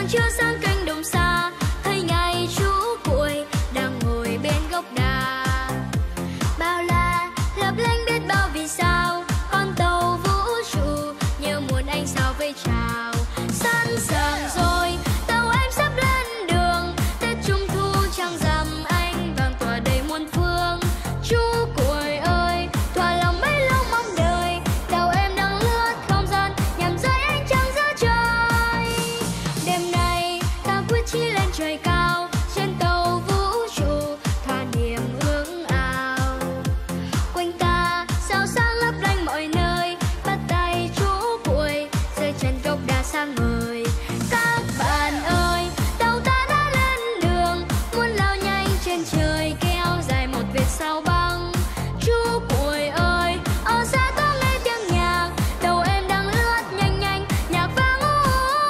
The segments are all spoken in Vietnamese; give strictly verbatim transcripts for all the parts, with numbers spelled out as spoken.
sáng trưa sang cánh đồng xa, thấy ngày chú cuội đang ngồi bên gốc đà. Bao la lấp lánh biết bao vì sao, con tàu vũ trụ như muốn anh sao vây chào. Sẵn sàng rồi, tàu em sắp lên đường, Tết Trung Thu trăng rằm anh vàng tỏa đầy muôn phương. Chú cuội ơi, thỏa lòng mấy lâu mong đợi, tàu em đang lướt không gian nhằm rơi ánh trăng giữa trời. Đêm nay ta quyết chí lên trời cao, trên tàu vũ trụ thỏa niềm ước ao. Quanh ta sao sáng lấp lánh mọi nơi, bắt tay chú cuội rơi chân gốc đà sang ngời. Các bạn ơi, tàu ta đã lên đường, muốn lao nhanh trên trời kéo dài một vệt sao băng. Chú cuội ơi, ở xa có nghe tiếng nhạc, tàu em đang lướt nhanh nhanh nhạc vang u.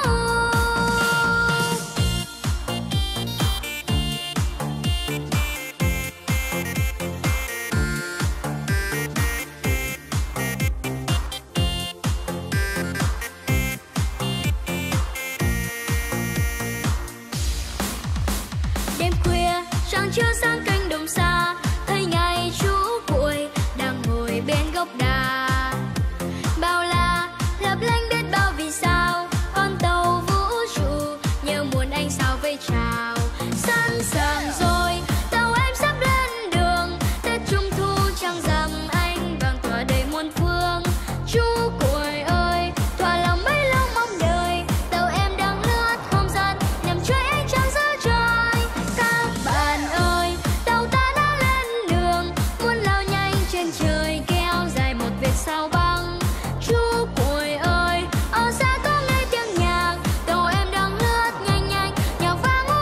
Đêm khuya trăng trưa sang cánh đồng xa, thấy ngày chú cuội đang ngồi bên gốc đà. Bao la lấp lánh biết bao vì sao, con tàu vũ trụ như muốn anh sao vây chào. Sẵn sàng rồi, tàu em sắp lên đường, Tết Trung Thu trăng rằm anh vàng tỏa đầy muôn phương. Chú cuội ơi, thỏa lòng mấy lâu mong đợi, tàu em đang lướt không gian nhằm chuỗi ánh trăng giữa trời. Các bạn ơi, tàu ta đã lên đường, muốn lao nhanh trên trời kéo dài một vệt sao băng. Chú cuội ơi, ở xa có nghe tiếng nhạc, tàu em đang lướt nhanh nhanh nhạc vang u.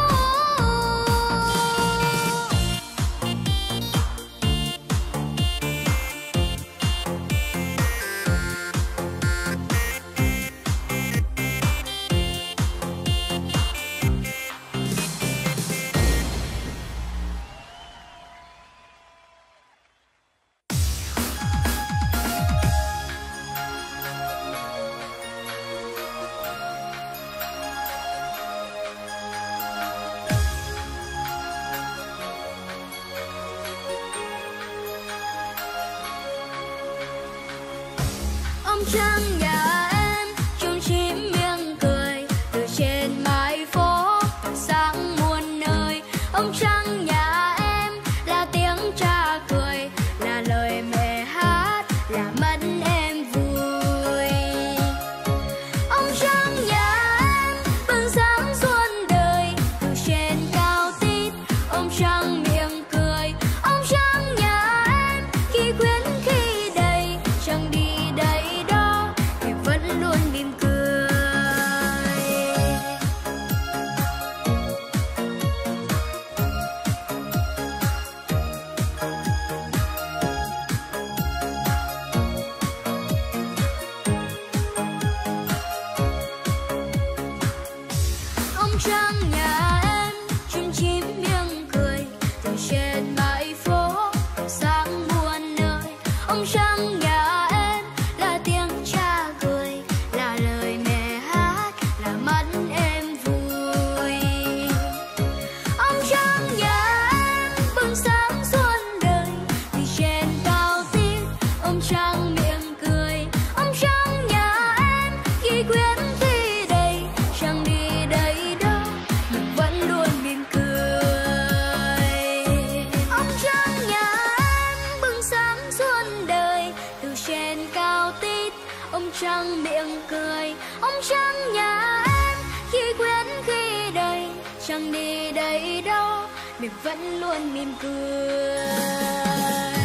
Ông trăng nhà em chung chim miệng cười, từ trên mái phố sáng muôn nơi. Ông trăng nhà em là tiếng cha cười, là lời mẹ hát, là mắt em vui. Ông trăng nhà em bừng sáng xuân đời, từ trên cao tít. Ông trăng miệng cười, ông trăng nhà em khi quyến khi đầy, chẳng đi đây đó thì vẫn luôn mỉm cười. Ông trăng nhà em chim chim miệng cười, từ trên mái phố sáng muôn nơi. Ông trăng nhà em là tiếng cha cười, là lời mẹ hát, là mắt em vui. Ông trăng nhà em bừng sáng xuân đời, từ trên cao tít. Ông trăng miệng cười, ông trăng nhà em khi quyến khi đầy, chẳng đi đây đâu nhưng vẫn luôn mỉm cười. Ông trăng nhà em bừng sáng xuân đời, từ trên cao tít. Ông trăng miệng cười, ông trăng nhà em khi quyến khi đầy, chẳng đi đây đâu mình vẫn luôn mỉm cười.